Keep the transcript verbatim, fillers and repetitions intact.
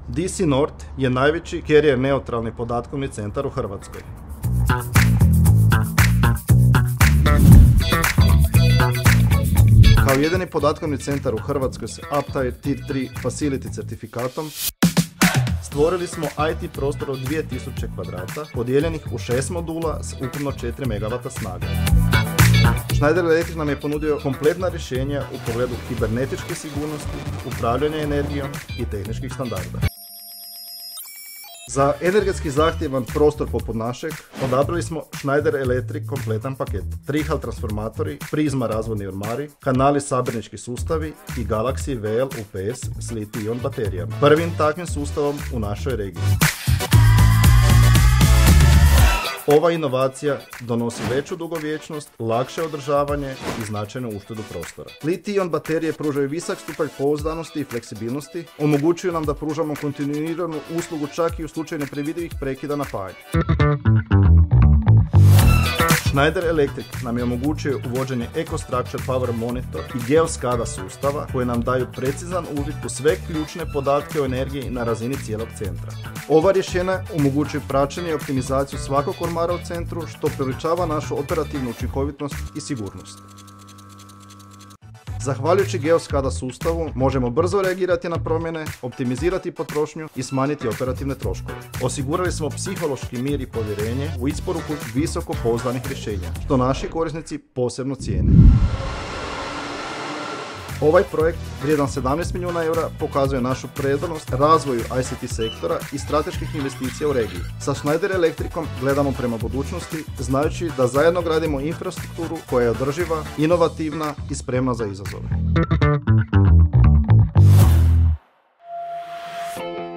D C Nord je najveći carrier neutralni podatkovni centar u Hrvatskoj. Kao jedini podatkovni centar u Hrvatskoj s uptime Tier tri Facility certifikatom stvorili smo I T prostor od dvije tisuće kvadrata podijeljenih u šest modula s ukupno četiri megawata snage. Schneider Electric nam je ponudio kompletna rješenja u pogledu kibernetičke sigurnosti, upravljanja energijom i tehničkih standarda. Za energetski zahtjevan prostor poput našeg odabrali smo Schneider Electric kompletan paket. Trihal transformatori, Prisma razvodni ormari, Canalis sabirnički sustavi i Galaxy V L U P S s Lithium baterijama. Prvim takvim sustavom u našoj regiji. Ova inovacija donosi veću dugovječnost, lakše održavanje i značajnu uštedu prostora. Lithium baterije pružaju visok stupanj pouzdanosti i fleksibilnosti, omogućuju nam da pružamo kontinuiranu uslugu čak i u slučaju nepredvidivih prekida napajanja. Schneider Electric nam je omogućio uvođenje EcoStruxure Power Monitor i GeoSCADA sustava koji nam daju precizan uvid u sve ključne podatke o energiji na razini cijelog centra. Ova rješenja omogućuju praćenje i optimizaciju svakog ormara u centru što povećava našu operativnu učinkovitost i sigurnost. Zahvaljujući GeoSCADA sustavu možemo brzo reagirati na promjene, optimizirati potrošnju i smanjiti operativne troškove. Osigurali smo psihološki mir i povjerenje u isporuku visoko pouzdanih rješenja, što naši korisnici posebno cijene. Ovaj projekt, vrijedan sedamnaest milijuna eura, pokazuje našu predanost razvoju I C T sektora i strateških investicija u regiji. Sa Schneider Electricom gledamo prema budućnosti, znajući da zajedno gradimo infrastrukturu koja je održiva, inovativna i spremna za izazove.